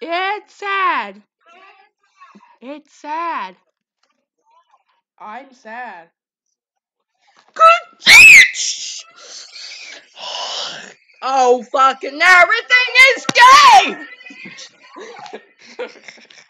It's sad. It's sad. I'm sad. Oh, fucking everything is gay!